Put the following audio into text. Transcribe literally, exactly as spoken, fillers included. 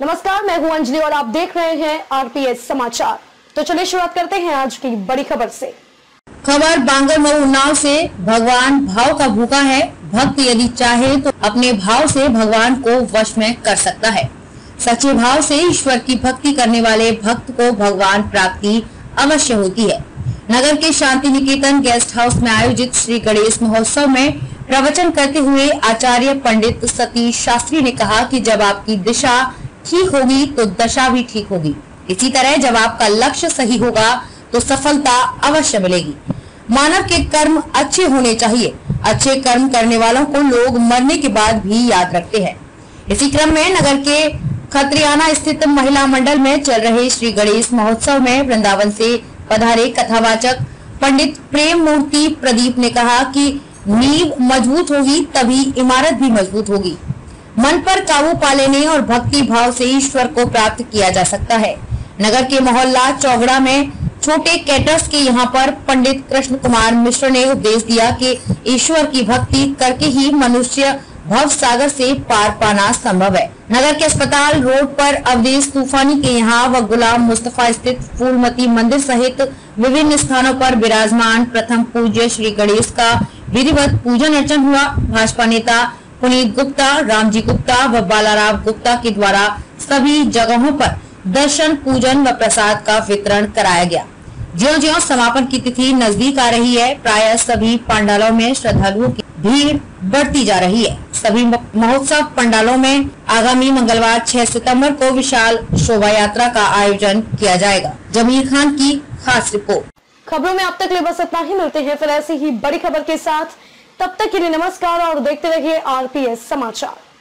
नमस्कार, मैं हूं अंजलि और आप देख रहे हैं आरपीएस समाचार। तो चलिए शुरुआत करते हैं आज की बड़ी खबर से। खबर बांगरमऊ उन्नाव से। भगवान भाव का भूखा है। भक्त यदि चाहे तो अपने भाव से भगवान को वश में कर सकता है। सच्चे भाव से ईश्वर की भक्ति करने वाले भक्त को भगवान प्राप्ति अवश्य होती है। नगर के शांति निकेतन गेस्ट हाउस में आयोजित श्री गणेश महोत्सव में प्रवचन करते हुए आचार्य पंडित सतीश शास्त्री ने कहा कि जब आपकी दिशा ठीक होगी तो दशा भी ठीक होगी। इसी तरह जब आपका लक्ष्य सही होगा तो सफलता अवश्य मिलेगी। मानव के कर्म अच्छे होने चाहिए। अच्छे कर्म करने वालों को लोग मरने के बाद भी याद रखते हैं। इसी क्रम में नगर के खत्रियाना स्थित महिला मंडल में चल रहे श्री गणेश महोत्सव में वृंदावन से पधारे कथावाचक पंडित प्रेम मूर्ति प्रदीप ने कहा कि नींव मजबूत होगी तभी इमारत भी मजबूत होगी। मन पर काबू पा लेने और भक्ति भाव से ईश्वर को प्राप्त किया जा सकता है। नगर के मोहल्ला चौगड़ा में छोटे कैटर्स के यहाँ पर पंडित कृष्ण कुमार मिश्र ने उपदेश दिया कि ईश्वर की भक्ति करके ही मनुष्य भव सागर से पार पाना संभव है। नगर के अस्पताल रोड पर अवधेश तूफानी के यहाँ व गुलाम मुस्तफा स्थित फूलमती मंदिर सहित विभिन्न स्थानों पर विराजमान प्रथम पूज्य श्री गणेश का विधिवत पूजन अर्चन हुआ। भाजपा नेता पुनीत गुप्ता, रामजी गुप्ता व बालाराव गुप्ता के द्वारा सभी जगहों पर दर्शन, पूजन व प्रसाद का वितरण कराया गया। ज्यों ज्यों समापन की तिथि नजदीक आ रही है, प्रायः सभी पंडालों में श्रद्धालुओं की भीड़ बढ़ती जा रही है। सभी महोत्सव पंडालों में आगामी मंगलवार छह सितंबर को विशाल शोभा यात्रा का आयोजन किया जाएगा। जमीर खान की खास रिपोर्ट। खबरों में अब तक ले बस इतना ही। मिलते हैं फिर ऐसी ही बड़ी खबर के साथ। तब तक के लिए नमस्कार और देखते रहिए आरपीएस समाचार।